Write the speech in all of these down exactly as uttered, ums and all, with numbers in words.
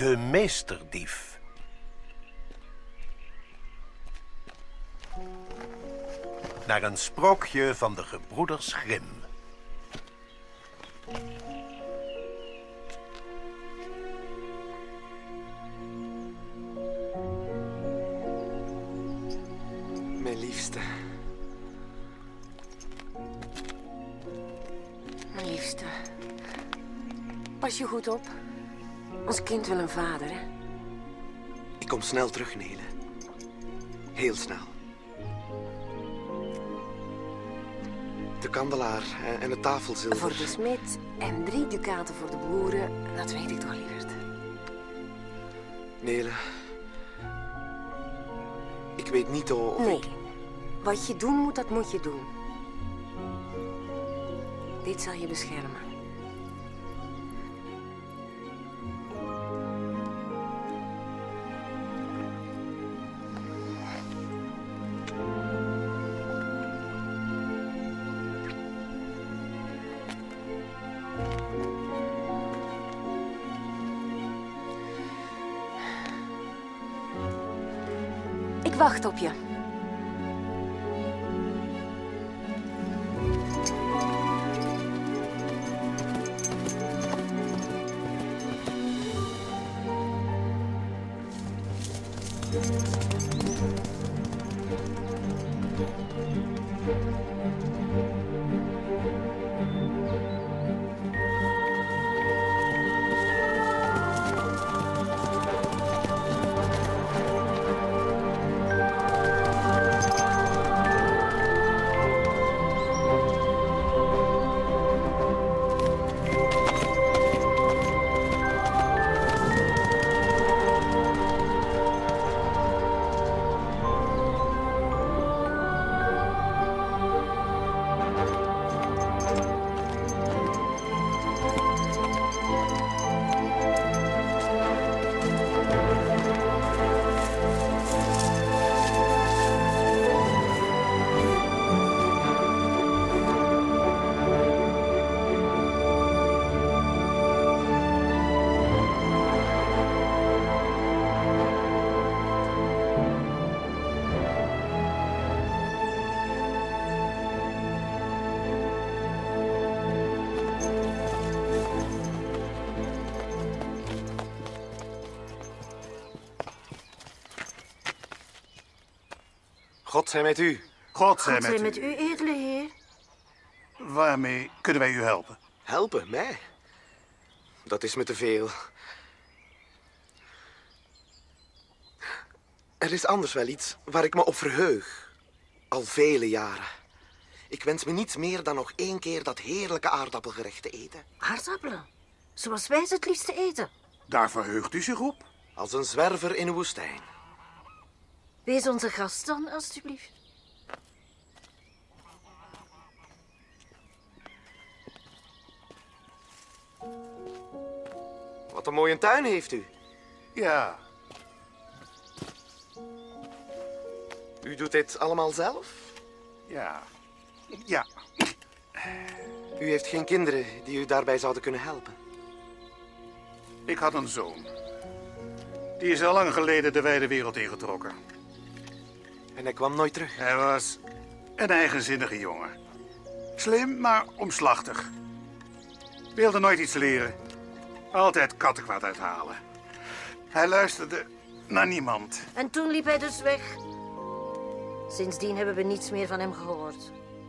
De meesterdief. Naar een sprookje van de gebroeders Grimm. Mijn liefste. Mijn liefste. Pas je goed op. Ons kind wil een vader, hè? Ik kom snel terug, Nele. Heel snel. De kandelaar en het tafelzilver. Voor de smid en drie ducaten voor de boeren, dat weet ik toch, lieverd. Nele. Ik weet niet of Nee. ik... Wat je doen moet, dat moet je doen. Dit zal je beschermen. Ik wacht op je. God zij met u. God zij God met zij u. met u, edele heer. Waarmee kunnen wij u helpen? Helpen, mij? Dat is me te veel. Er is anders wel iets waar ik me op verheug. Al vele jaren. Ik wens me niets meer dan nog één keer dat heerlijke aardappelgerecht te eten. Aardappelen. Zoals wij ze het liefste eten. Daar verheugt u zich op? Als een zwerver in een woestijn. Wees onze gast dan, alstublieft. Wat een mooie tuin heeft u. Ja. U doet dit allemaal zelf? Ja. Ja. U heeft geen kinderen die u daarbij zouden kunnen helpen? Ik had een zoon. Die is al lang geleden de wijde wereld ingetrokken. En hij kwam nooit terug? Hij was een eigenzinnige jongen. Slim, maar omslachtig. Wilde nooit iets leren. Altijd kattenkwaad uithalen. Hij luisterde naar niemand. En toen liep hij dus weg. Sindsdien hebben we niets meer van hem gehoord.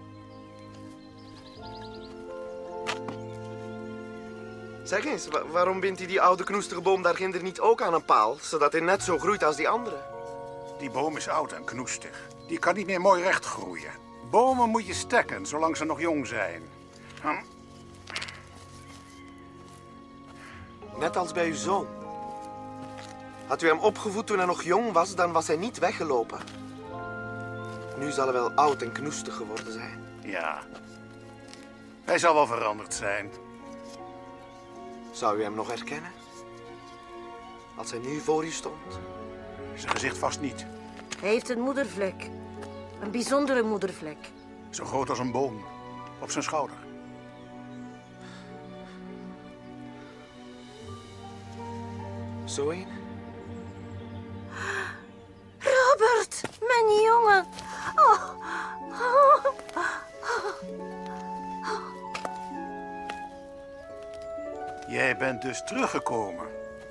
Zeg eens, wa- waarom bindt hij die oude knoestige boom daar ginder niet ook aan een paal, zodat hij net zo groeit als die andere? Die boom is oud en knoestig. Die kan niet meer mooi recht groeien. Bomen moet je stekken, zolang ze nog jong zijn. Hm? Net als bij uw zoon. Had u hem opgevoed toen hij nog jong was, dan was hij niet weggelopen. Nu zal hij wel oud en knoestig geworden zijn. Ja. Hij zal wel veranderd zijn. Zou u hem nog herkennen? Als hij nu voor u stond? Zijn gezicht vast niet. Hij heeft een moedervlek. Een bijzondere moedervlek. Zo groot als een boom. Op zijn schouder. Zo een? Robert, mijn jongen. Oh. Oh. Jij bent dus teruggekomen.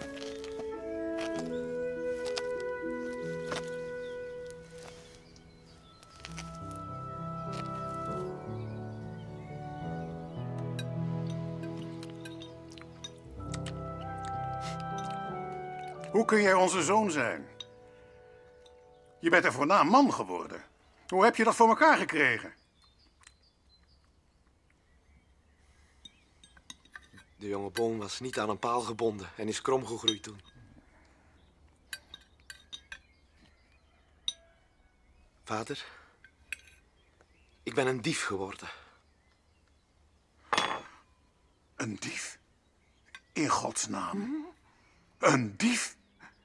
Hoe kun jij onze zoon zijn? Je bent een voornaam man geworden. Hoe heb je dat voor elkaar gekregen? De jonge boom was niet aan een paal gebonden en is krom gegroeid toen. Vader, ik ben een dief geworden. Een dief? In Gods naam. Een dief?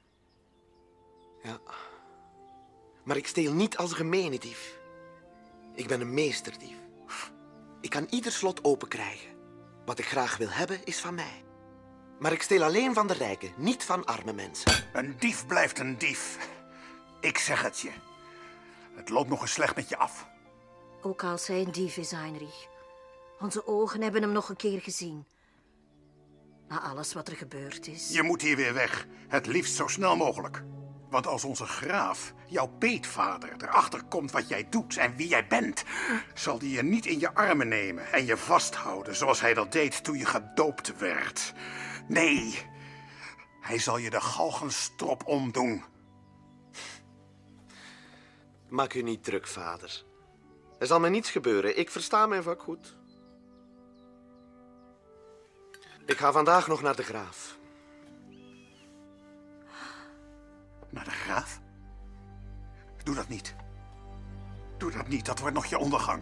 Ja. Maar ik steel niet als gemene dief. Ik ben een meesterdief. Ik kan ieder slot open krijgen. Wat ik graag wil hebben, is van mij. Maar ik steel alleen van de rijken, niet van arme mensen. Een dief blijft een dief. Ik zeg het je. Het loopt nog eens slecht met je af. Ook als hij een dief is, Heinrich. Onze ogen hebben hem nog een keer gezien. Na alles wat er gebeurd is. Je moet hier weer weg. Het liefst zo snel mogelijk. Want als onze graaf, jouw peetvader, erachter komt wat jij doet en wie jij bent, zal hij je niet in je armen nemen en je vasthouden zoals hij dat deed toen je gedoopt werd. Nee, hij zal je de galgenstrop omdoen. Maak u niet druk, vader. Er zal mij niets gebeuren. Ik versta mijn vak goed. Ik ga vandaag nog naar de graaf. Naar de graaf? Doe dat niet. Doe dat niet, dat wordt nog je ondergang.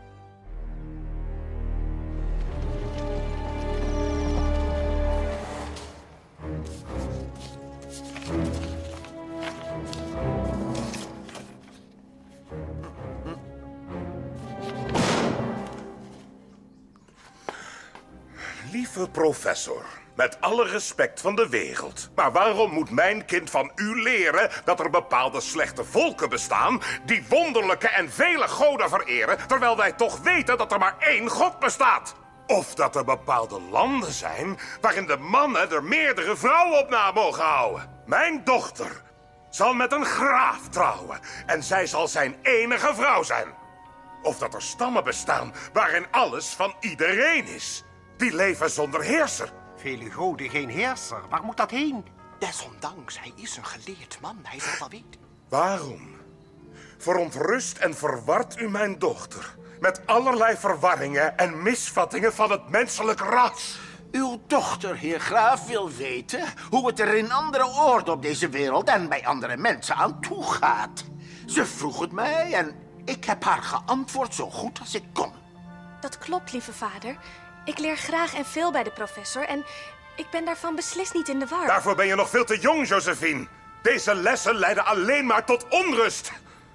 Lieve professor, met alle respect van de wereld. Maar waarom moet mijn kind van u leren dat er bepaalde slechte volken bestaan die wonderlijke en vele goden vereren, terwijl wij toch weten dat er maar één god bestaat? Of dat er bepaalde landen zijn waarin de mannen er meerdere vrouwen op na mogen houden? Mijn dochter zal met een graaf trouwen en zij zal zijn enige vrouw zijn. Of dat er stammen bestaan waarin alles van iedereen is. Die leven zonder heerser. Vele goden, geen heerser. Waar moet dat heen? Desondanks, hij is een geleerd man. Hij zal wel weten. Waarom verontrust en verwart u mijn dochter met allerlei verwarringen en misvattingen van het menselijk ras? Uw dochter, heer Graaf, wil weten hoe het er in andere oorden op deze wereld en bij andere mensen aan toe gaat. Ze vroeg het mij en ik heb haar geantwoord zo goed als ik kon. Dat klopt, lieve vader. Ik leer graag en veel bij de professor en ik ben daarvan beslist niet in de war. Daarvoor ben je nog veel te jong, Josephine. Deze lessen leiden alleen maar tot onrust.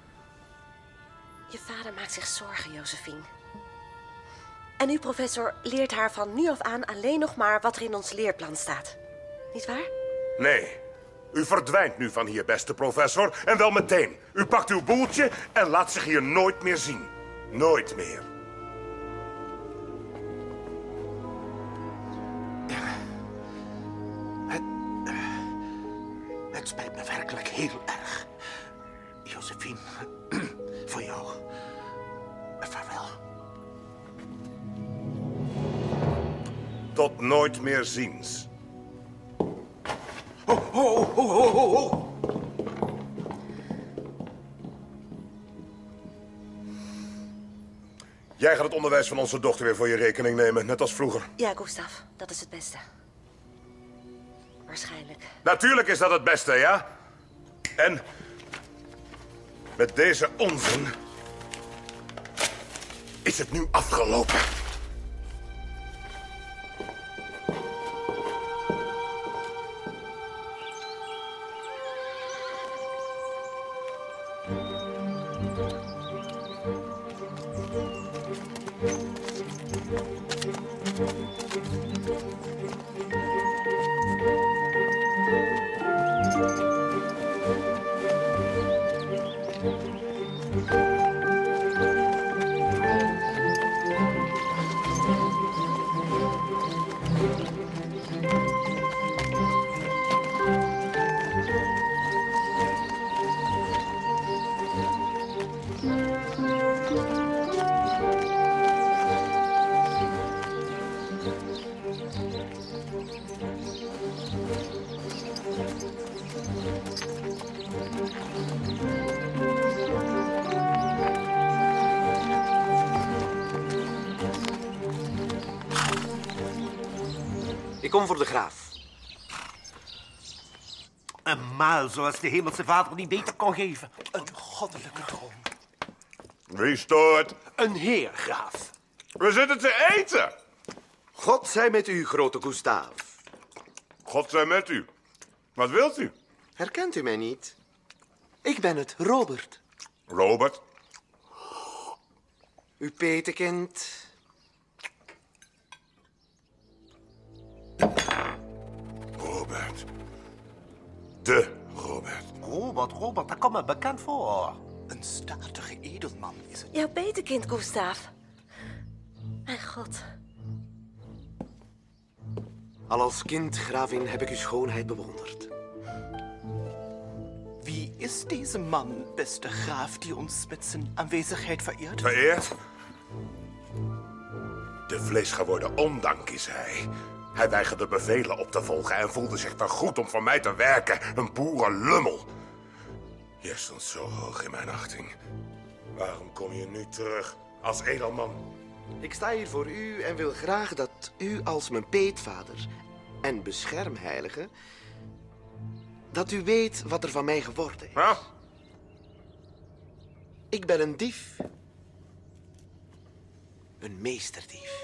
Je vader maakt zich zorgen, Josephine. En u, professor, leert haar van nu af aan alleen nog maar wat er in ons leerplan staat. Niet waar? Nee, u verdwijnt nu van hier, beste professor. En wel meteen. U pakt uw boeltje en laat zich hier nooit meer zien. Nooit meer. Het spijt me werkelijk heel erg. Josephine, voor jou. Vaarwel. Tot nooit meer ziens. Ho, ho, ho, ho, ho, ho. Jij gaat het onderwijs van onze dochter weer voor je rekening nemen, net als vroeger. Ja, Gustav, dat is het beste. Waarschijnlijk. Natuurlijk is dat het beste, ja? En met deze onzin is het nu afgelopen. Ik kom voor de graaf. Een maal zoals de hemelse vader niet beter kon geven. Een goddelijke droom. Wie stoort? Een heer, graaf. We zitten te eten. God zij met u, grote Gustave. God zij met u. Wat wilt u? Herkent u mij niet? Ik ben het, Robert. Robert? Uw petekind. Robert. De Robert. Robert, Robert, dat komt me bekend voor. Een statige edelman is het. Jouw petekind, Gustave. Mijn god. Al als kind, gravin, heb ik uw schoonheid bewonderd. Wie is deze man, beste graaf, die ons met zijn aanwezigheid vereert? Vereerd? De vleesgeworden ondank is hij. Hij weigerde bevelen op te volgen en voelde zich te goed om voor mij te werken. Een boerenlummel. Je stond zo hoog in mijn achting. Waarom kom je nu terug als edelman? Ik sta hier voor u en wil graag dat u als mijn peetvader en beschermheilige, dat u weet wat er van mij geworden is. Ja? Ik ben een dief. Een meesterdief.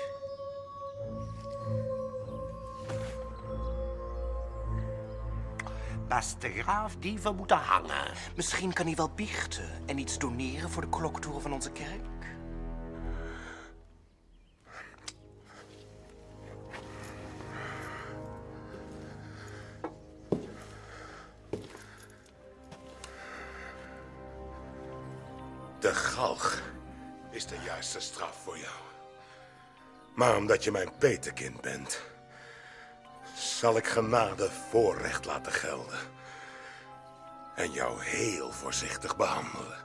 Beste graaf, dieven moeten hangen. Misschien kan hij wel biechten en iets doneren voor de kloktoren van onze kerk. De galg is de juiste straf voor jou. Maar omdat je mijn petekind bent, zal ik genade voorrecht laten gelden. En jou heel voorzichtig behandelen.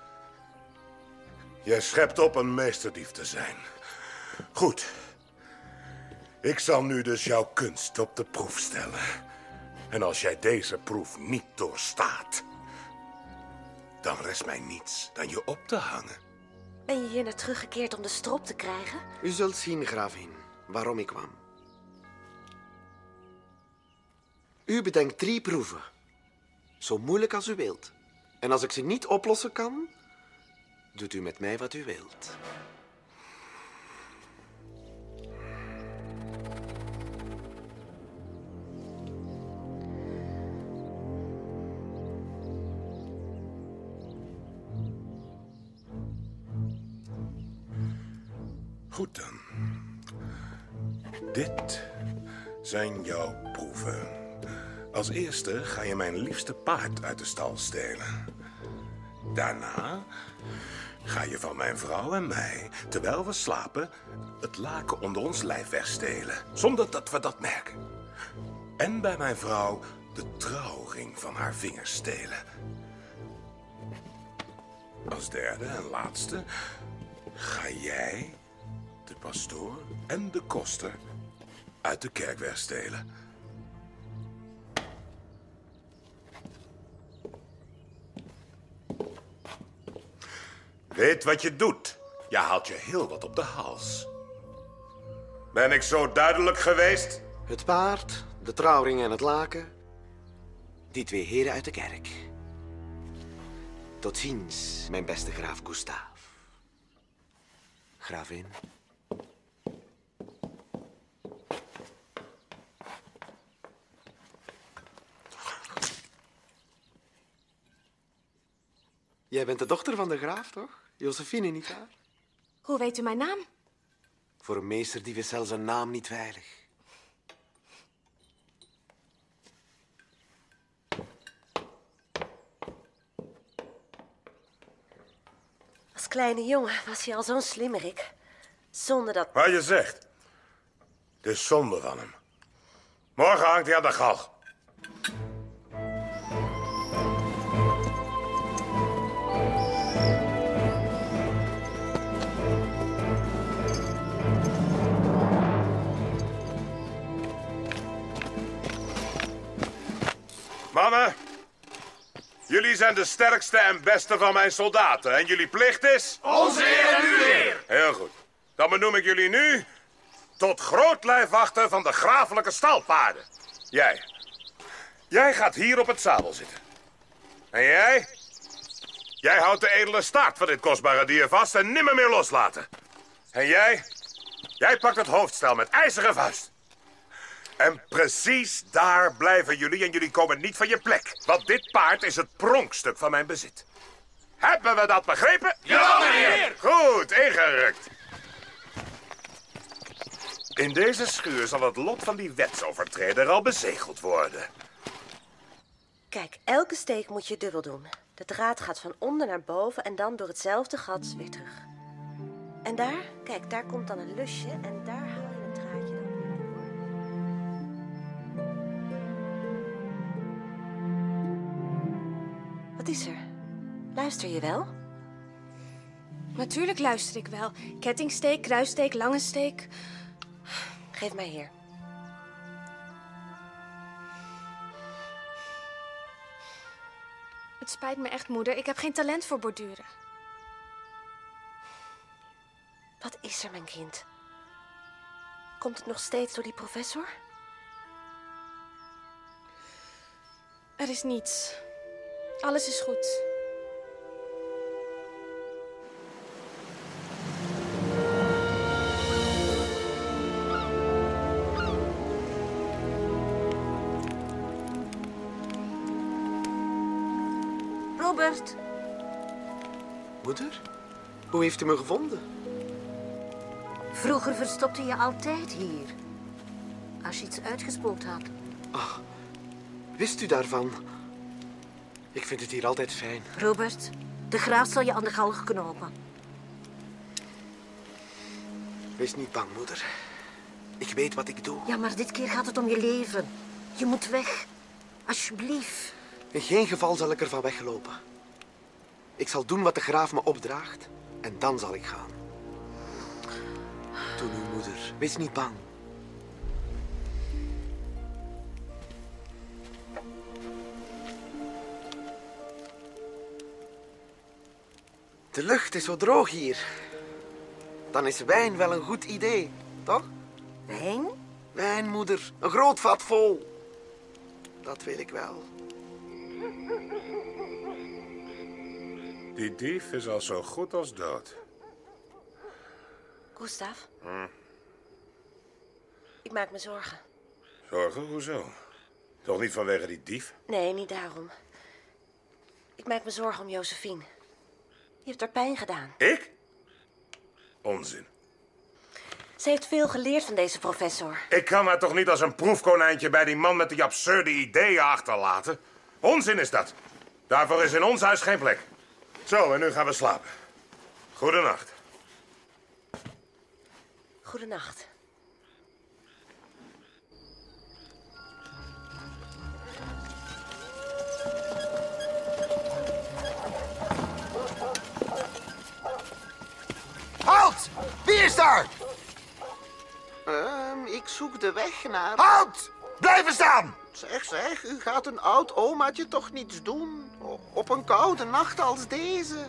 Je schept op een meesterdief te zijn. Goed. Ik zal nu dus jouw kunst op de proef stellen. En als jij deze proef niet doorstaat, dan rest mij niets dan je op te hangen. Ben je hier naar teruggekeerd om de strop te krijgen? U zult zien, gravin, waarom ik kwam. U bedenkt drie proeven. Zo moeilijk als u wilt. En als ik ze niet oplossen kan, doet u met mij wat u wilt. Goed dan. Dit zijn jouw proeven. Als eerste ga je mijn liefste paard uit de stal stelen. Daarna ga je van mijn vrouw en mij, terwijl we slapen, het laken onder ons lijf wegstelen. Zonder dat we dat merken. En bij mijn vrouw de trouwring van haar vingers stelen. Als derde en laatste ga jij, de pastoor en de koster uit de kerk wegstelen. Weet wat je doet. Je haalt je heel wat op de hals. Ben ik zo duidelijk geweest? Het paard, de trouwring en het laken. Die twee heren uit de kerk. Tot ziens, mijn beste graaf Gustave. Gravin. Jij bent de dochter van de graaf, toch? Josephine, nietwaar? Hoe weet u mijn naam? Voor een meesterdief is zelfs een naam niet veilig. Als kleine jongen was hij al zo'n slimmerik. Zonder dat... Wat je zegt. Het is zonde van hem. Morgen hangt hij aan de galg. Mannen, jullie zijn de sterkste en beste van mijn soldaten. En jullie plicht is... Onze Heer en uw Heer! Heel goed. Dan benoem ik jullie nu tot grootlijfwachter van de grafelijke stalpaarden. Jij. Jij gaat hier op het zadel zitten. En jij? Jij houdt de edele staart van dit kostbare dier vast en nimmer meer loslaten. En jij? Jij pakt het hoofdstel met ijzeren vuist. En precies daar blijven jullie en jullie komen niet van je plek. Want dit paard is het pronkstuk van mijn bezit. Hebben we dat begrepen? Ja, meneer! Goed, ingerukt. In deze schuur zal het lot van die wetsovertreder al bezegeld worden. Kijk, elke steek moet je dubbel doen. De draad gaat van onder naar boven en dan door hetzelfde gat weer terug. En daar, kijk, daar komt dan een lusje en daar haal je het draadje dan weer door. Wat is er? Luister je wel? Natuurlijk luister ik wel. Kettingsteek, kruissteek, lange steek. Geef mij hier. Het spijt me echt, moeder. Ik heb geen talent voor borduren. Wat is er, mijn kind? Komt het nog steeds door die professor? Er is niets. Alles is goed. Robert. Moeder, hoe heeft u me gevonden? Vroeger verstopte je altijd hier. Als je iets uitgespoeld had. Ah, wist u daarvan? Ik vind het hier altijd fijn. Robert, de graaf zal je aan de galg knopen. Wees niet bang, moeder. Ik weet wat ik doe. Ja, maar dit keer gaat het om je leven. Je moet weg. Alsjeblieft. In geen geval zal ik ervan weglopen. Ik zal doen wat de graaf me opdraagt. En dan zal ik gaan. Doe nu, moeder. Wees niet bang. De lucht is zo droog hier. Dan is wijn wel een goed idee, toch? Wijn? Wijn, moeder. Een groot vat vol. Dat wil ik wel. Die dief is al zo goed als dood. Gustav? Hm? Ik maak me zorgen. Zorgen? Hoezo? Toch niet vanwege die dief? Nee, niet daarom. Ik maak me zorgen om Josephine. Je hebt haar pijn gedaan. Ik? Onzin. Ze heeft veel geleerd van deze professor. Ik kan haar toch niet als een proefkonijntje bij die man met die absurde ideeën achterlaten? Onzin is dat. Daarvoor is in ons huis geen plek. Zo, en nu gaan we slapen. Goedenacht. Goedenacht. Halt! Wie is daar? Um, ik zoek de weg naar... Halt! Blijven staan! Zeg, zeg, u gaat een oud omaatje toch niets doen? O- op een koude nacht als deze.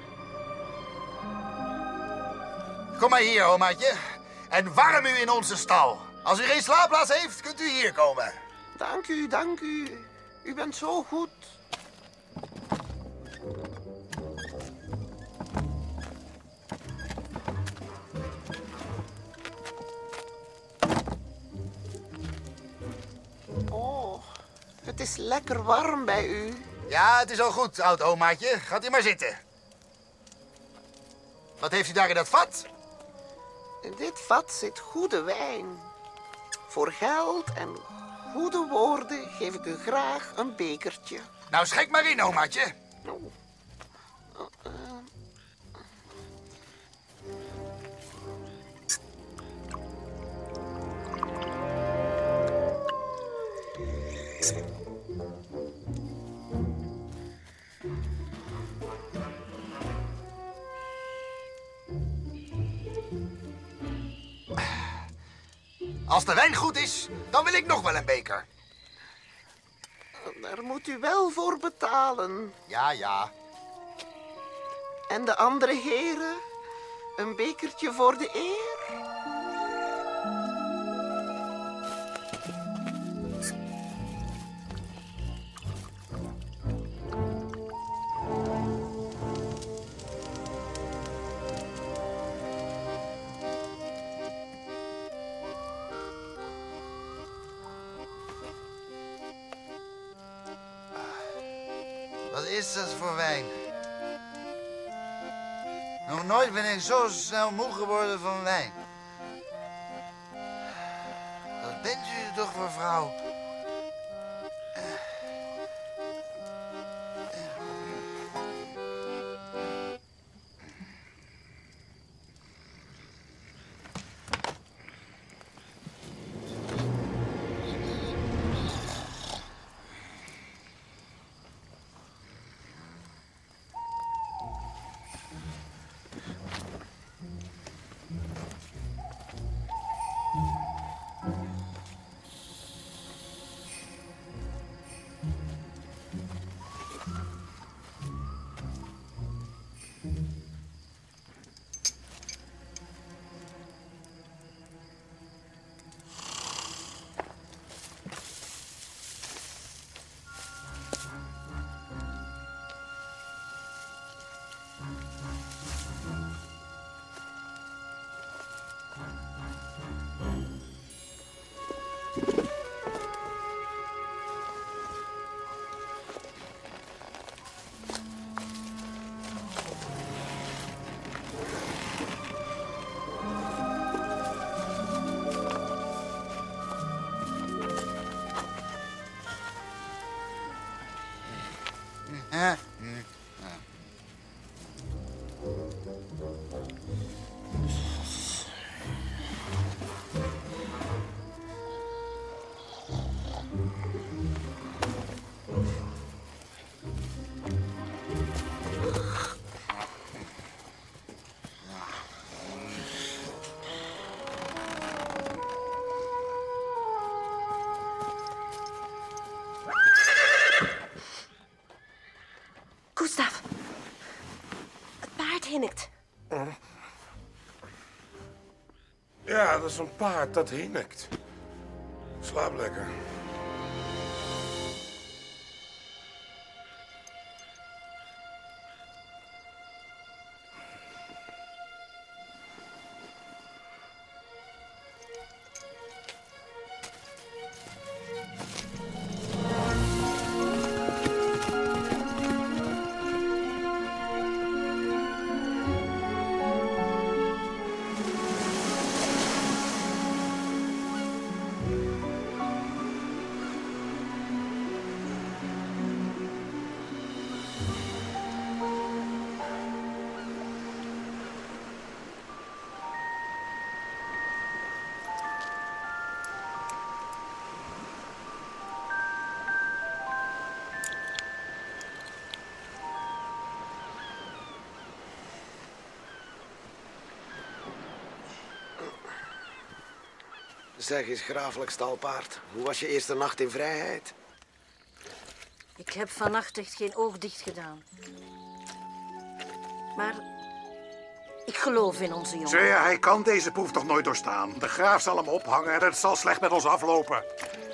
Kom maar hier, omaatje. En warm u in onze stal. Als u geen slaapplaats heeft, kunt u hier komen. Dank u, dank u. U bent zo goed. Oh, het is lekker warm bij u. Ja, het is al goed, oud omaatje. Gaat u maar zitten. Wat heeft u daar in dat vat? In dit vat zit goede wijn. Voor geld en goede woorden geef ik u graag een bekertje. Nou, schenk maar in, omaatje. Oh. Oh, uh. Als de wijn goed is, dan wil ik nog wel een beker. Daar moet u wel voor betalen. Ja, ja. En de andere heren? Een bekertje voor de eer? is dat voor wijn? Nog nooit ben ik zo snel moe geworden van wijn. Wat bent u toch voor vrouw? Huh? Mm. Oh. Gustav, het paard hinnikt. Ja, dat is een paard dat hinnikt. Slaap lekker. Zeg eens, grafelijk stalpaard. Hoe was je eerste nacht in vrijheid? Ik heb vannacht echt geen oog dicht gedaan. Maar ik geloof in onze jongen. Svea, hij kan deze proef toch nooit doorstaan. De graaf zal hem ophangen en het zal slecht met ons aflopen.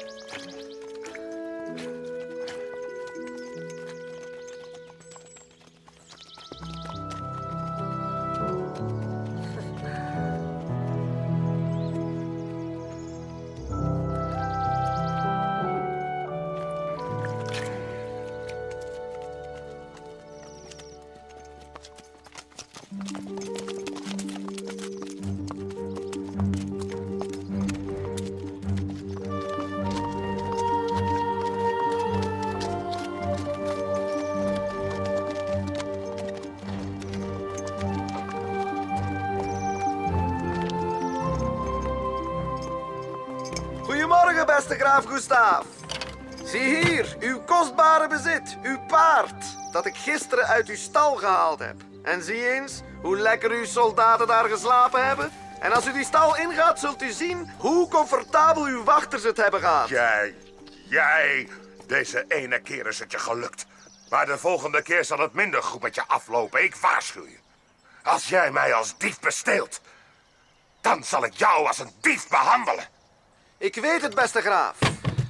Goedemorgen, beste graaf Gustav. Zie hier, uw kostbare bezit, uw paard, dat ik gisteren uit uw stal gehaald heb. En zie eens hoe lekker uw soldaten daar geslapen hebben. En als u die stal ingaat, zult u zien hoe comfortabel uw wachters het hebben gehad. Jij, jij, deze ene keer is het je gelukt. Maar de volgende keer zal het minder goed met je aflopen. Ik waarschuw je. Als jij mij als dief besteelt, dan zal ik jou als een dief behandelen. Ik weet het, beste graaf.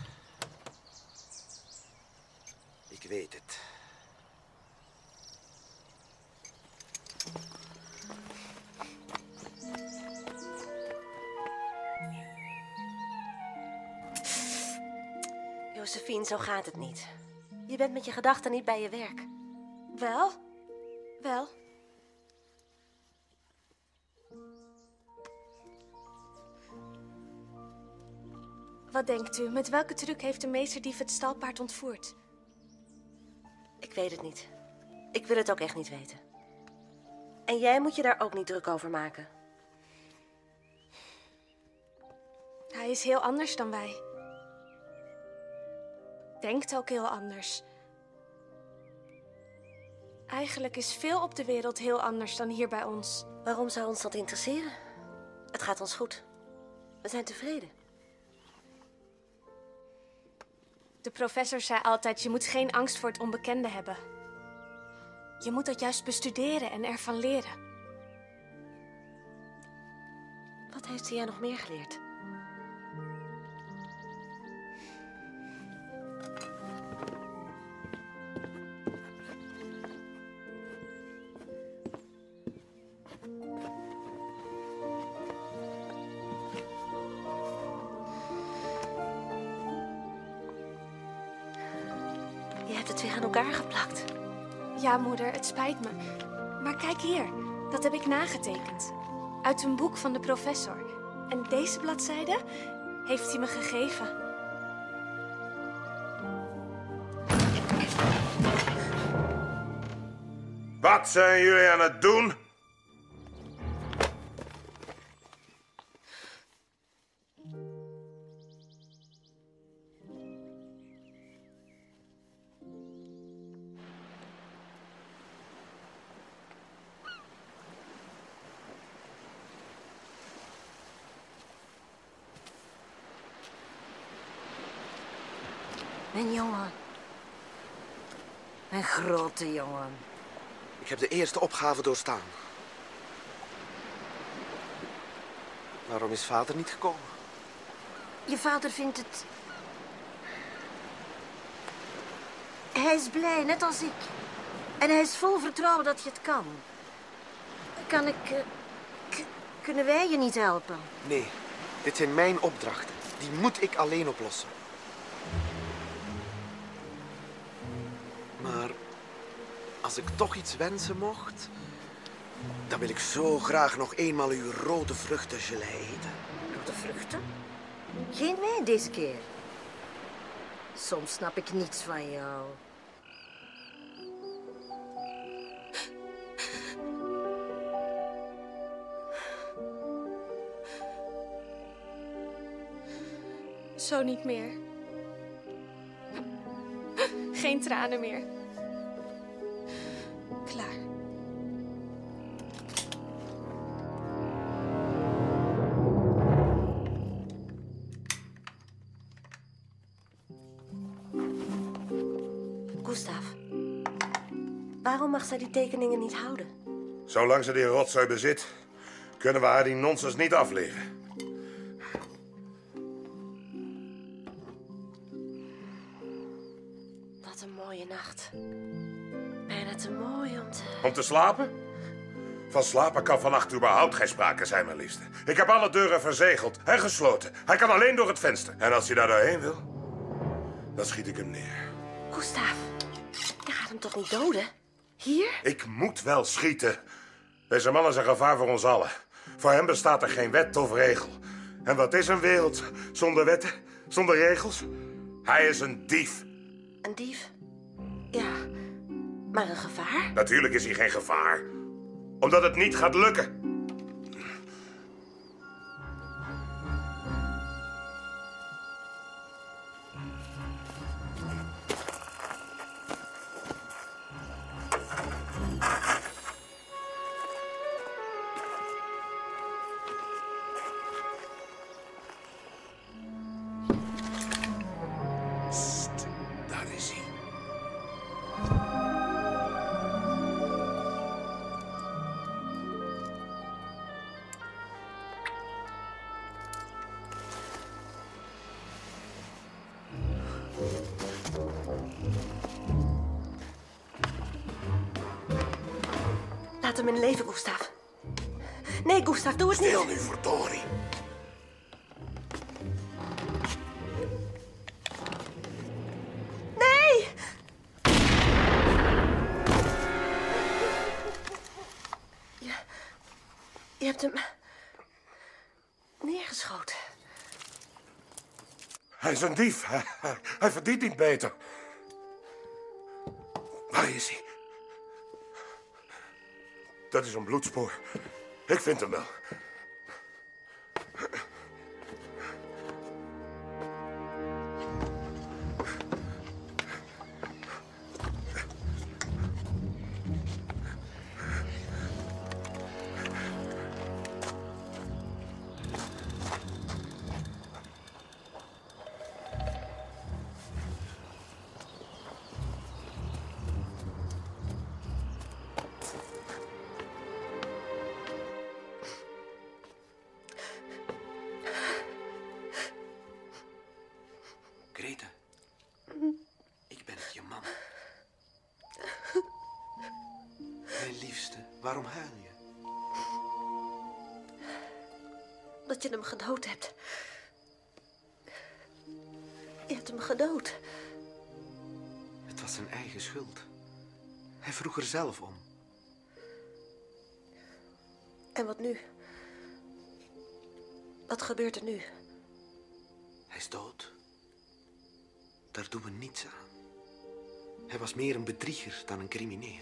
Ik weet het. Josephine, zo gaat het niet. Je bent met je gedachten niet bij je werk. Wel? Wel? Wat denkt u? Met welke truc heeft de meesterdief het stalpaard ontvoerd? Ik weet het niet. Ik wil het ook echt niet weten. En jij moet je daar ook niet druk over maken. Hij is heel anders dan wij. Denkt ook heel anders. Eigenlijk is veel op de wereld heel anders dan hier bij ons. Waarom zou ons dat interesseren? Het gaat ons goed. We zijn tevreden. De professor zei altijd, je moet geen angst voor het onbekende hebben. Je moet dat juist bestuderen en ervan leren. Wat heeft hij jij nog meer geleerd? Je hebt het weer aan elkaar geplakt. Ja, moeder, het spijt me. Maar kijk hier, dat heb ik nagetekend. Uit een boek van de professor. En deze bladzijde heeft hij me gegeven. Wat zijn jullie aan het doen? Mijn jongen. Mijn grote jongen. Ik heb de eerste opgave doorstaan. Waarom is vader niet gekomen? Je vader vindt het... Hij is blij, net als ik. En hij is vol vertrouwen dat je het kan. Kan ik... Uh, k- kunnen wij je niet helpen? Nee, dit zijn mijn opdrachten. Die moet ik alleen oplossen. Maar als ik toch iets wensen mocht, dan wil ik zo graag nog eenmaal uw rode vruchtengelei eten. Rode vruchten? Geen wijn deze keer. Soms snap ik niets van jou. Zo niet meer. Geen tranen meer. Klaar. Gustav, waarom mag zij die tekeningen niet houden? Zolang ze die rotzooi bezit, kunnen we haar die nonsens niet afleren. Wat een mooie nacht. Bijna te mooi om te... Om te slapen? Van slapen kan vannacht überhaupt geen sprake zijn, mijn liefste. Ik heb alle deuren verzegeld en gesloten. Hij kan alleen door het venster. En als hij daar doorheen wil, dan schiet ik hem neer. Gustav, je gaat hem toch niet doden? Hier? Ik moet wel schieten. Deze man is een gevaar voor ons allen. Voor hem bestaat er geen wet of regel. En wat is een wereld zonder wetten, zonder regels? Hij is een dief. Een dief? Ja, maar een gevaar? Natuurlijk is hij geen gevaar. Omdat het niet gaat lukken. Sst, daar is hij. Laat hem in leven, Gustav. Nee, Gustav, doe het niet. Stil nu, verdorie. Nee! hebt hem neergeschoten. Hij is een dief. Hij, hij, hij verdient niet beter. Waar is hij? Dat is een bloedspoor. Ik vind hem wel. Greta, ik ben je man. Mijn liefste, waarom huil je? Dat je hem gedood hebt. Je hebt hem gedood. Het was zijn eigen schuld. Hij vroeg er zelf om. En wat nu? Wat gebeurt er nu? Hij is dood. Daar doen we niets aan. Hij was meer een bedrieger dan een crimineel.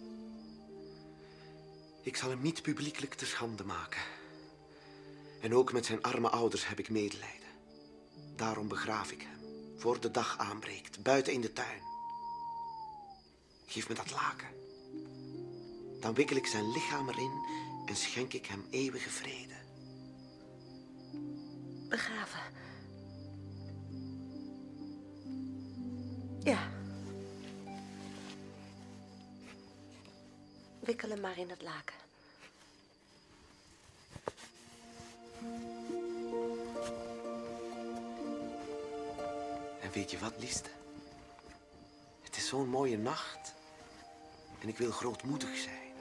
Ik zal hem niet publiekelijk te schande maken. En ook met zijn arme ouders heb ik medelijden. Daarom begraaf ik hem, voor de dag aanbreekt, buiten in de tuin. Geef me dat laken. Dan wikkel ik zijn lichaam erin en schenk ik hem eeuwige vrede. Begraven. Ja. Wikkel hem maar in het laken. En weet je wat, liefste? Het is zo'n mooie nacht. En ik wil grootmoedig zijn.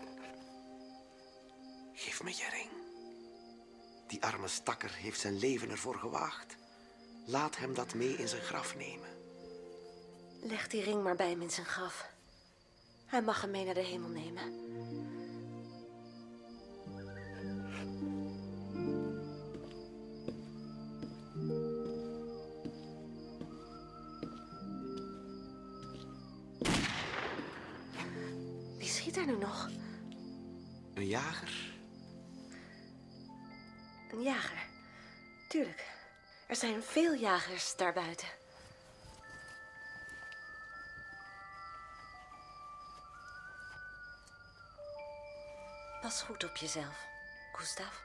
Geef me je ring. Die arme stakker heeft zijn leven ervoor gewaagd. Laat hem dat mee in zijn graf nemen. Leg die ring maar bij hem in zijn graf. Hij mag hem mee naar de hemel nemen. Wie schiet er nu nog? Een jager? Een jager. Tuurlijk. Er zijn veel jagers daarbuiten. Pas goed op jezelf, Gustav.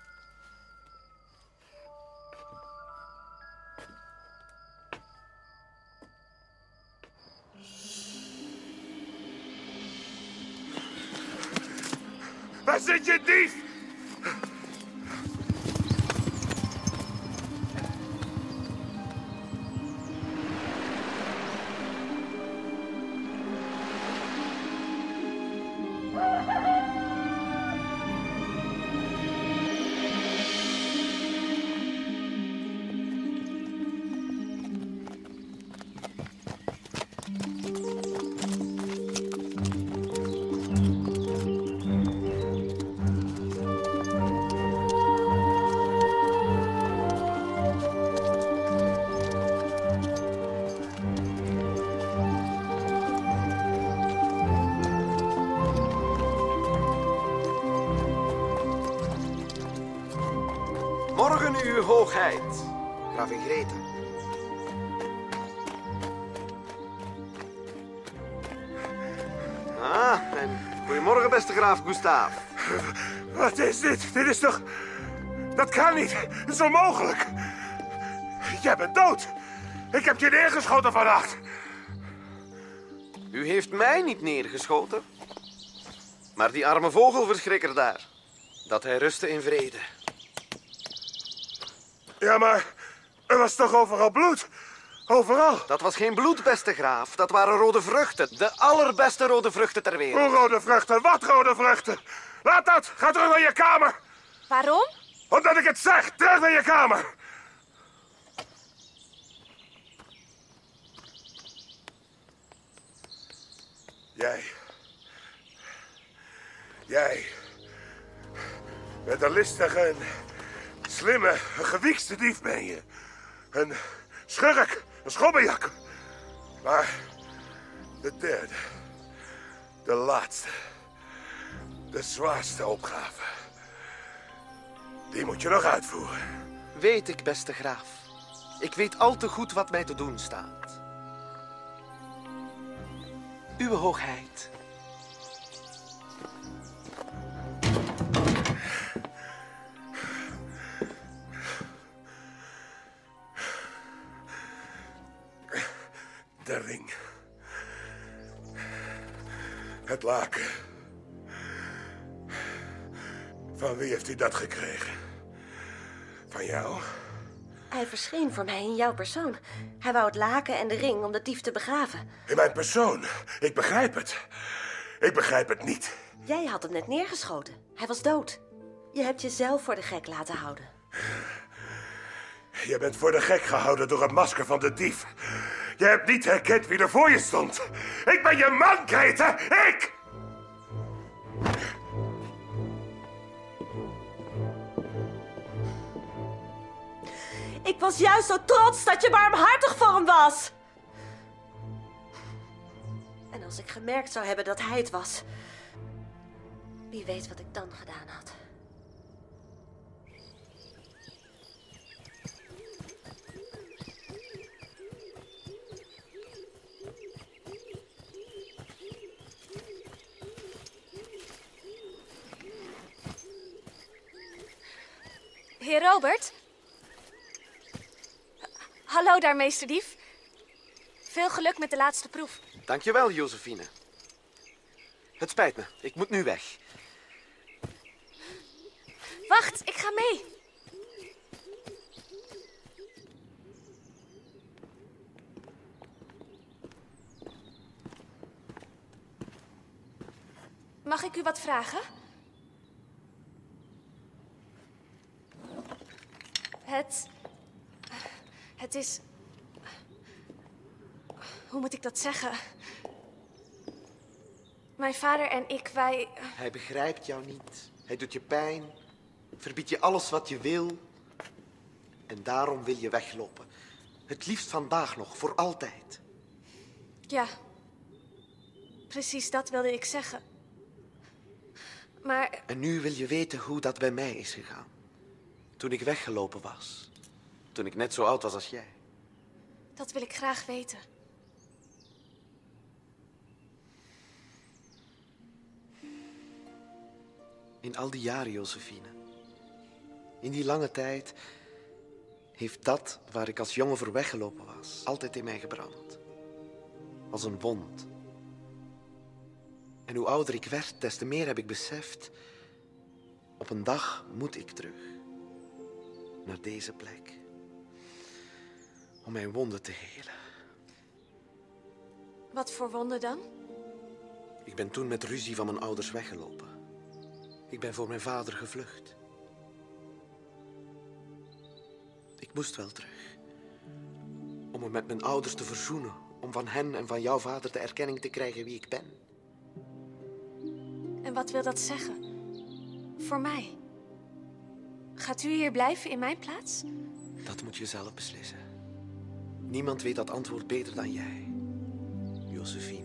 Waar zit je, dief? Morgen, uw hoogheid, gravin Greta. Ah, en goedemorgen, beste graaf Gustav. Wat is dit? Dit is toch... Dat kan niet. Het is onmogelijk. Jij bent dood. Ik heb je neergeschoten vannacht. U heeft mij niet neergeschoten, maar die arme vogelverschrikker daar. Dat hij rustte in vrede. Ja, maar er was toch overal bloed? Overal. Dat was geen bloed, beste graaf. Dat waren rode vruchten. De allerbeste rode vruchten ter wereld. Hoe rode vruchten? Wat rode vruchten? Laat dat. Ga terug naar je kamer. Waarom? Omdat ik het zeg. Terug naar je kamer. Jij. Jij. Met een listige en slimme, een gewiekste dief ben je. Een schurk, een schobbejak. Maar de derde, de laatste, de zwaarste opgave, die moet je nog uitvoeren. Weet ik, beste graaf. Ik weet al te goed wat mij te doen staat. Uwe hoogheid. De ring. Het laken. Van wie heeft u dat gekregen? Van jou? Hij verscheen voor mij in jouw persoon. Hij wou het laken en de ring om de dief te begraven. In mijn persoon? Ik begrijp het. Ik begrijp het niet. Jij had hem net neergeschoten. Hij was dood. Je hebt jezelf voor de gek laten houden. Je bent voor de gek gehouden door het masker van de dief. Je hebt niet herkend wie er voor je stond. Ik ben je man, Grete. Ik! Ik was juist zo trots dat je barmhartig voor hem was. En als ik gemerkt zou hebben dat hij het was... wie weet wat ik dan gedaan had. Heer Robert? Hallo daar, meesterdief. Veel geluk met de laatste proef. Dankjewel, Josephine. Het spijt me, ik moet nu weg. Wacht, ik ga mee. Mag ik u wat vragen? Het... Het is... Hoe moet ik dat zeggen? Mijn vader en ik, wij... Hij begrijpt jou niet. Hij doet je pijn. Verbiedt je alles wat je wil. En daarom wil je weglopen. Het liefst vandaag nog, voor altijd. Ja. Precies dat wilde ik zeggen. Maar... En nu wil je weten hoe dat bij mij is gegaan. Toen ik weggelopen was. Toen ik net zo oud was als jij. Dat wil ik graag weten. In al die jaren, Josephine. In die lange tijd heeft dat waar ik als jongen voor weggelopen was, altijd in mij gebrand. Als een wond. En hoe ouder ik werd, des te meer heb ik beseft, op een dag moet ik terug. Naar deze plek. Om mijn wonden te helen. Wat voor wonden dan? Ik ben toen met ruzie van mijn ouders weggelopen. Ik ben voor mijn vader gevlucht. Ik moest wel terug. Om me met mijn ouders te verzoenen. Om van hen en van jouw vader de erkenning te krijgen wie ik ben. En wat wil dat zeggen? Voor mij? Gaat u hier blijven in mijn plaats? Dat moet je zelf beslissen. Niemand weet dat antwoord beter dan jij, Josephine.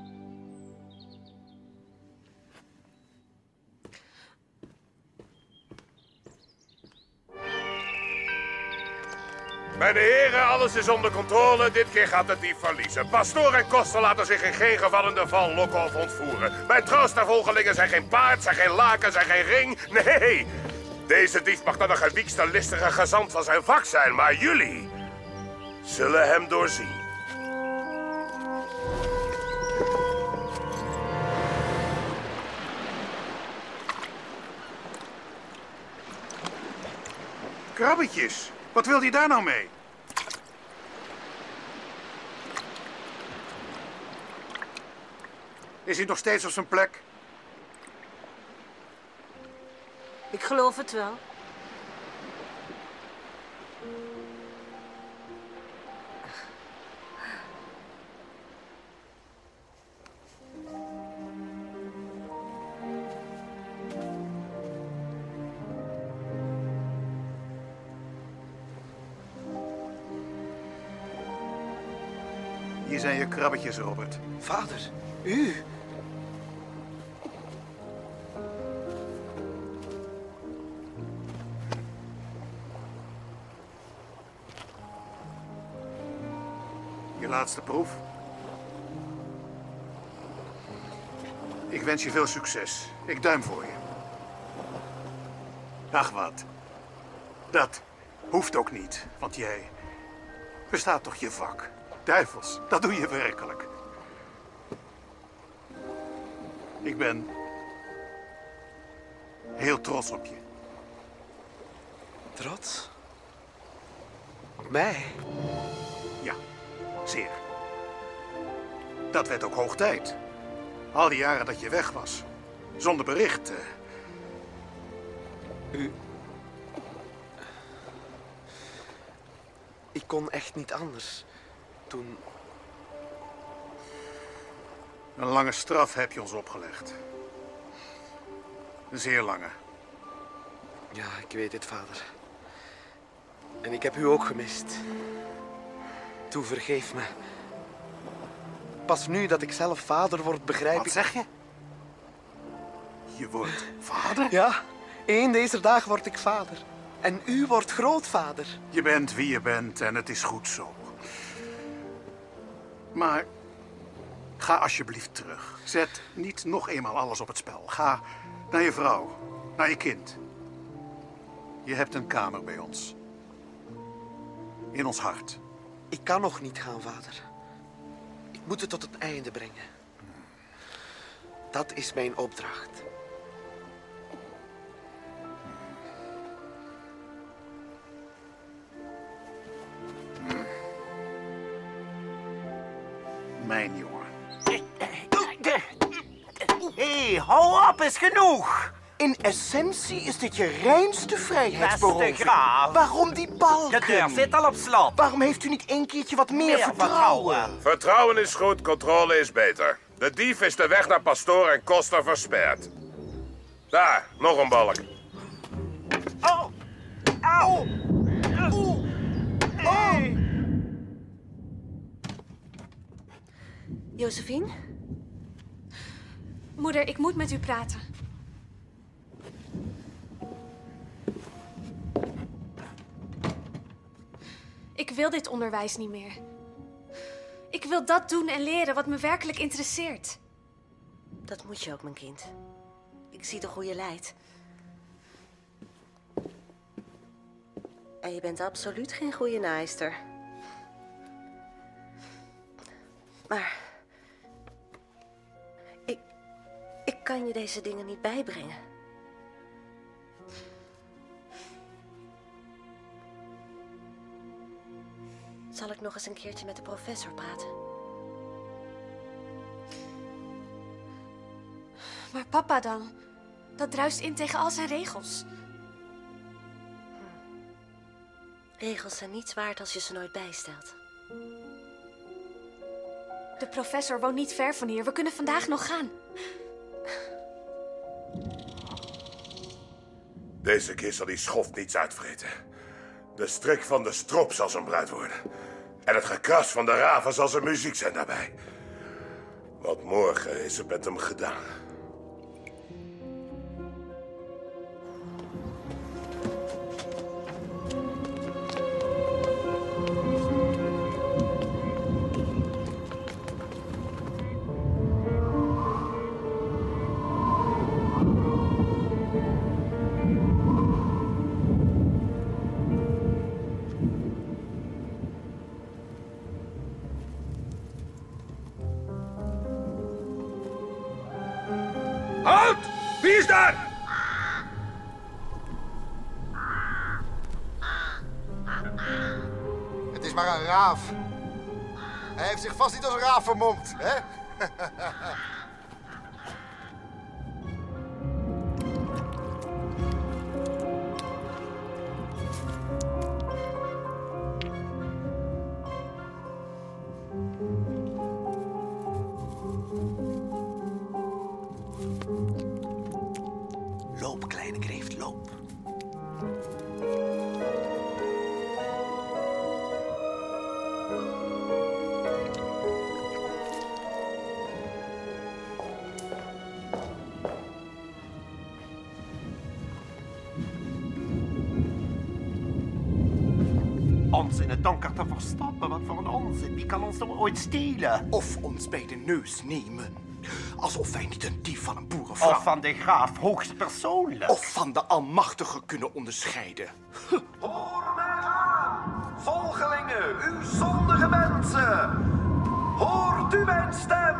Mijn heren, alles is onder controle. Dit keer gaat het niet verliezen. Pastoor en koster laten zich in geen geval in de val lokken of ontvoeren. Mijn troostervolgelingen zijn geen paard, zijn geen laken, zijn geen ring. Nee, deze dief mag dan een gewiekste, listige gezant van zijn vak zijn. Maar jullie zullen hem doorzien. Krabbetjes, wat wil hij daar nou mee? Is hij nog steeds op zijn plek? Ik geloof het wel. Hier zijn je krabbetjes, Robert. Vader, u... Je laatste proef. Ik wens je veel succes. Ik duim voor je. Ach wat. Dat hoeft ook niet, want jij verstaat toch je vak. Duivels, dat doe je werkelijk. Ik ben heel trots op je. Trots? Op mij? Ja, zeer. Dat werd ook hoog tijd. Al die jaren dat je weg was. Zonder bericht. eh. U... Ik kon echt niet anders. Toen... Een lange straf heb je ons opgelegd. Een zeer lange. Ja, ik weet het, vader. En ik heb u ook gemist. Toe, vergeef me. Pas nu dat ik zelf vader word, begrijp Wat ik... zeg je? Je wordt vader? Ja, één deze dagen word ik vader. En u wordt grootvader. Je bent wie je bent en het is goed zo. Maar ga alsjeblieft terug. Zet niet nog eenmaal alles op het spel. Ga naar je vrouw, naar je kind. Je hebt een kamer bij ons. In ons hart. Ik kan nog niet gaan, vader. Ik moet het tot het einde brengen. Dat is mijn opdracht. Mijn jongen. Hé, hey, hou op, is genoeg. In essentie is dit je reinste vrijheidsberoving. Beste graaf. Waarom die balken? De deur zit al op slot. Waarom heeft u niet één keertje wat meer, Meer vertrouwen? vertrouwen. Vertrouwen is goed, controle is beter. De dief is de weg naar pastoor en Koster versperd. Daar, nog een balk. Oh! Au! Oeh! Oh! Josephine? Moeder, ik moet met u praten. Ik wil dit onderwijs niet meer. Ik wil dat doen en leren wat me werkelijk interesseert. Dat moet je ook, mijn kind. Ik zie toch hoe je lijdt. En je bent absoluut geen goede naaister. Maar... Ik... Ik kan je deze dingen niet bijbrengen. Zal ik nog eens een keertje met de professor praten? Maar papa dan? Dat druist in tegen al zijn regels. Regels zijn niets waard als je ze nooit bijstelt. De professor woont niet ver van hier. We kunnen vandaag nog gaan. Deze keer zal die schoft niets uitvreten. De strik van de strop zal zijn bruid worden. En het gekras van de raven zal zijn muziek zijn daarbij. Want morgen is het met hem gedaan. Halt! Wie is daar? Het is maar een raaf. Hij heeft zich vast niet als raaf vermomd, hè? Loop, kleine kreeft, loop. ons in het donker te verstoppen. Wat voor een onzin. Wie kan ons nou ooit stelen? Of ons bij de neus nemen. Alsof wij niet een dief van een boerenvrouw... Of van de graaf hoogstpersoonlijk. Of van de almachtige kunnen onderscheiden. Hoor mij aan, volgelingen, uw zondige mensen. Hoort u mijn stem?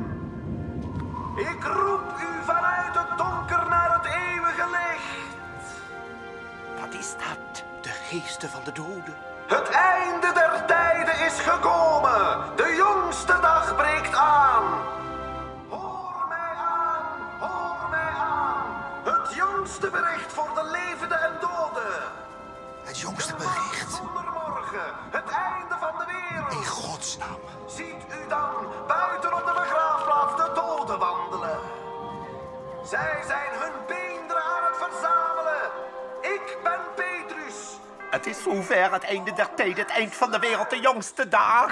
Ik roep u vanuit het donker naar het eeuwige licht. Wat is dat? De geesten van de doden. Het einde der tijden is gekomen. De jongste dag breekt aan. Hoor mij aan, hoor mij aan. Het jongste bericht voor de levenden en doden. Het jongste bericht? Zonder morgen, het einde van de wereld. In godsnaam. Ziet u dan buiten op de begraafplaats de doden wandelen. Zij zijn hun beenderen aan het verzamelen. Ik ben Petrus. Het is zover, het einde der tijd, het eind van de wereld, de jongste dag.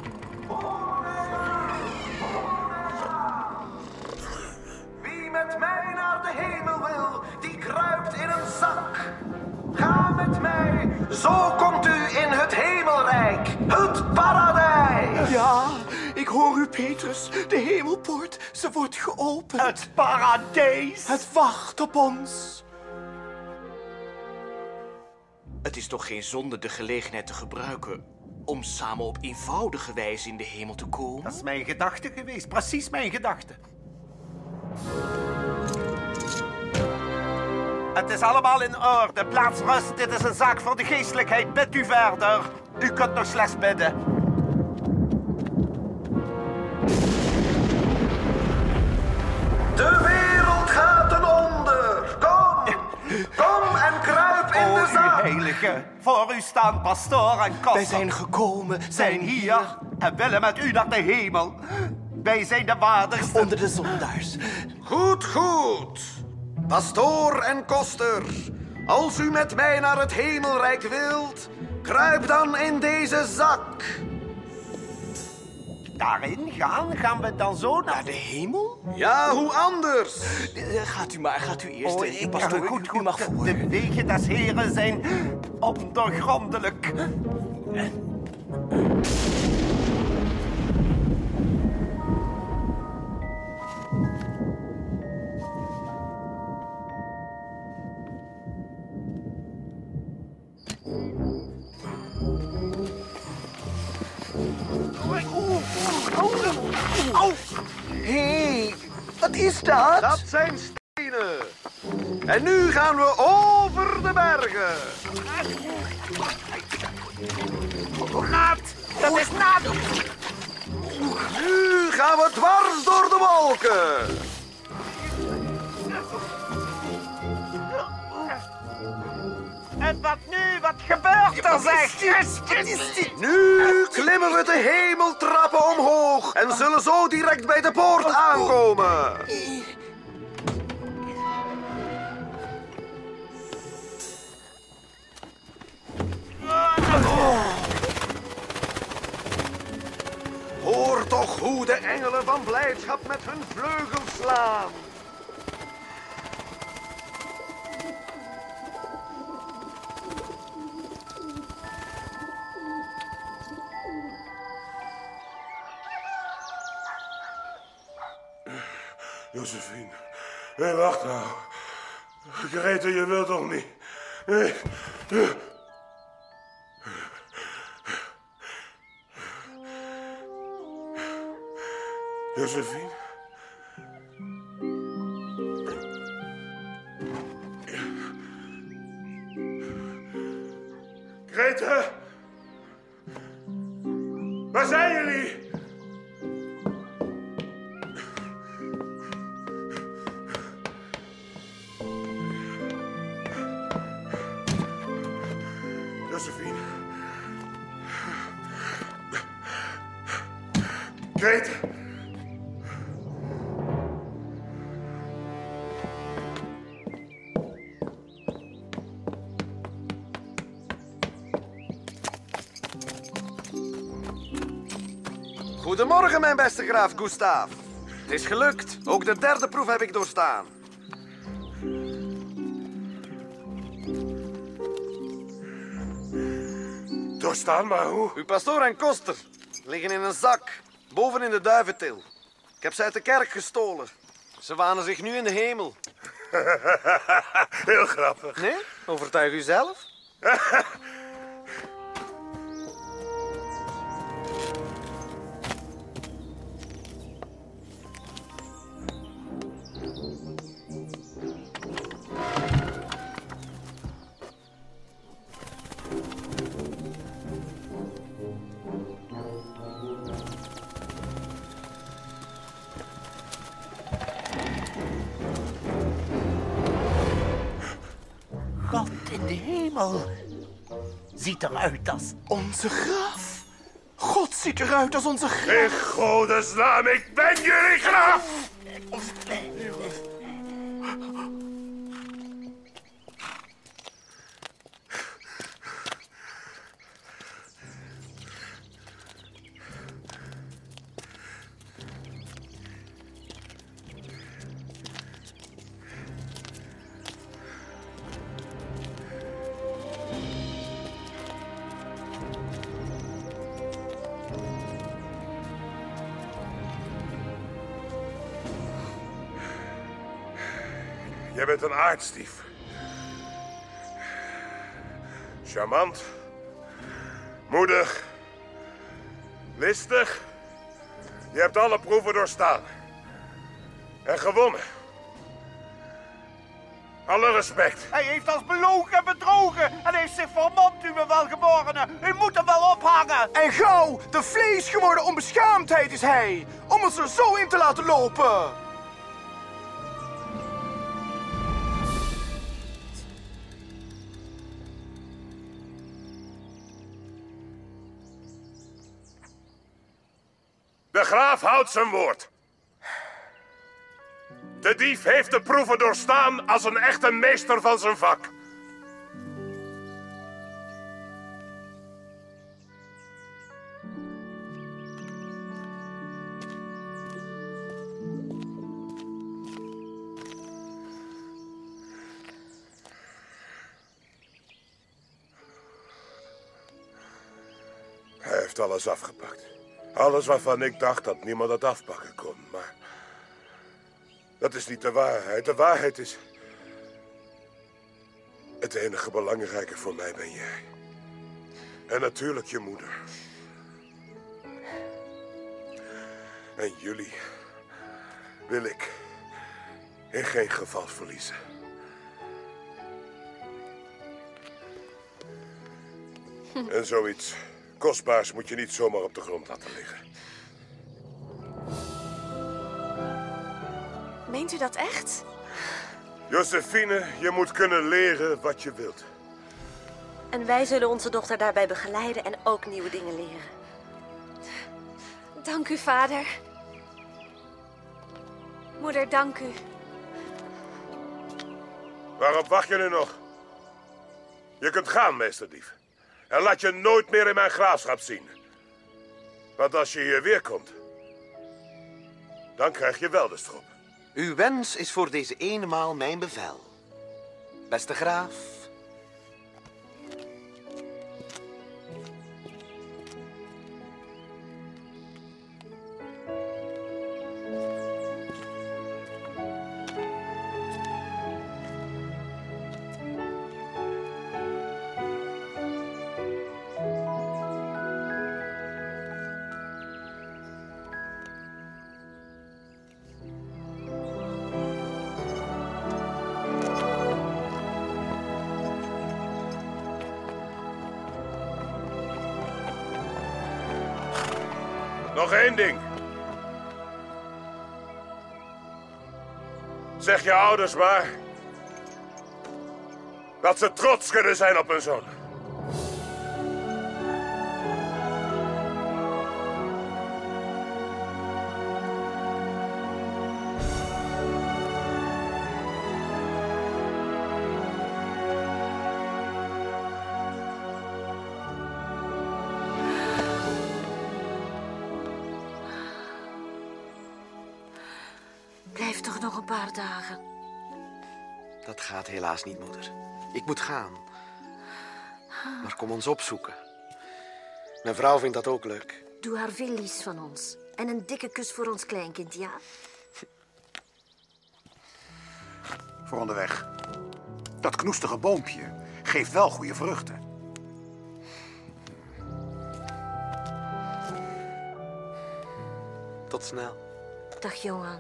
Wie met mij naar de hemel wil, die kruipt in een zak. Ga met mij, zo komt u in het hemelrijk, het paradijs. Ja, ik hoor u, Petrus. De hemelpoort, ze wordt geopend. Het paradijs. Het wacht op ons. Het is toch geen zonde de gelegenheid te gebruiken om samen op eenvoudige wijze in de hemel te komen? Dat is mijn gedachte geweest, precies mijn gedachte. Het is allemaal in orde. Plaats rust, dit is een zaak voor de geestelijkheid. Bid u verder. U kunt nog slechts bidden. De wereld gaat ten onder. Kom, kom en kruip in o, de zak. O, heilige, voor u staan pastoor en koster. Wij zijn gekomen, zijn hier en willen met u naar de hemel. Wij zijn de waardigsten. Onder de zondaars. Goed, goed. Pastoor en koster, als u met mij naar het hemelrijk wilt, kruip dan in deze zak. Daarin gaan? Gaan we dan zo naar, naar de hemel? Ja, hoe anders? Uh, gaat u maar, gaat u eerst. Oh, ik, pastoor, goed, u, goed, u mag voor. De wegen des Heren zijn ondoorgrondelijk. Hé, hey, wat is dat? Dat zijn stenen. En nu gaan we over de bergen. Nat, dat is nat. Nu gaan we dwars door de wolken. En wat nu? Wat gebeurt er, zeg? Nu klimmen we de hemeltrappen omhoog en zullen zo direct bij de poort aankomen. Hoor toch hoe de engelen van blijdschap met hun vleugels slaan. Josephine. Nee, wacht nou. Grete, je wilt toch niet? Nee. Josephine? Grete? Waar zijn jullie? Josephine. Grete. Goedemorgen, mijn beste graaf Gustav. Het is gelukt. Ook de derde proef heb ik doorstaan. Doorstaan, maar hoe? Uw pastoor en koster liggen in een zak, boven in de duiventil. Ik heb ze uit de kerk gestolen. Ze wanen zich nu in de hemel. Heel grappig. Nee? Overtuig u zelf. God in de hemel. Ziet eruit als onze graf. God ziet eruit als onze graf. In godesnaam, ik ben jullie graf! Jij bent een aardsdief. Charmant. Moedig. Listig. Je hebt alle proeven doorstaan. En gewonnen. Alle respect. Hij heeft ons belogen en bedrogen en heeft zich vermomd, uw welgeborene. U moet hem wel ophangen. En gauw, de vlees geworden onbeschaamdheid is hij. Om ons er zo in te laten lopen. De graaf houdt zijn woord. De dief heeft de proeven doorstaan als een echte meester van zijn vak. Hij heeft alles afgepakt. Alles waarvan ik dacht dat niemand het afpakken kon, maar... dat is niet de waarheid. De waarheid is... het enige belangrijke voor mij ben jij. En natuurlijk je moeder. En jullie wil ik in geen geval verliezen. En zoiets kostbaars moet je niet zomaar op de grond laten liggen. Meent u dat echt? Josephine, je moet kunnen leren wat je wilt. En wij zullen onze dochter daarbij begeleiden en ook nieuwe dingen leren. Dank u, vader. Moeder, dank u. Waarop wacht je nu nog? Je kunt gaan, meesterdief. En laat je nooit meer in mijn graafschap zien. Want als je hier weer komt, dan krijg je wel de strop. Uw wens is voor deze ene maal mijn bevel. Beste graaf. Nog één ding. Zeg je ouders maar dat ze trots kunnen zijn op hun zoon. Blijf toch nog een paar dagen. Dat gaat helaas niet, moeder. Ik moet gaan. Maar kom ons opzoeken. Mijn vrouw vindt dat ook leuk. Doe haar veel liefs van ons. En een dikke kus voor ons kleinkind, ja? Voor onderweg. Dat knoestige boompje geeft wel goede vruchten. Tot snel. Dag, Johan.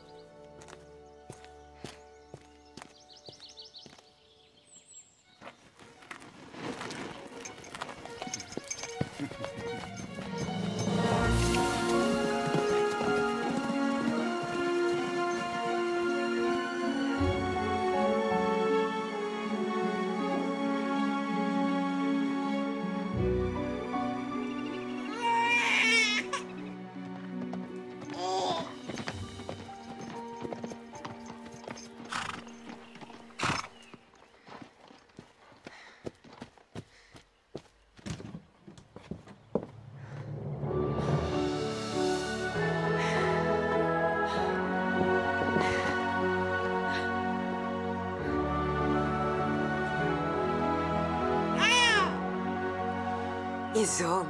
Je zoon.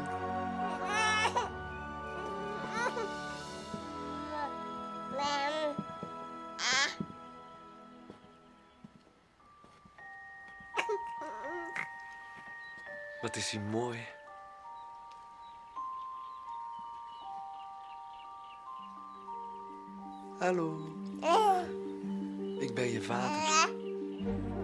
Wat is hij mooi. Hallo. Ik ben je vader.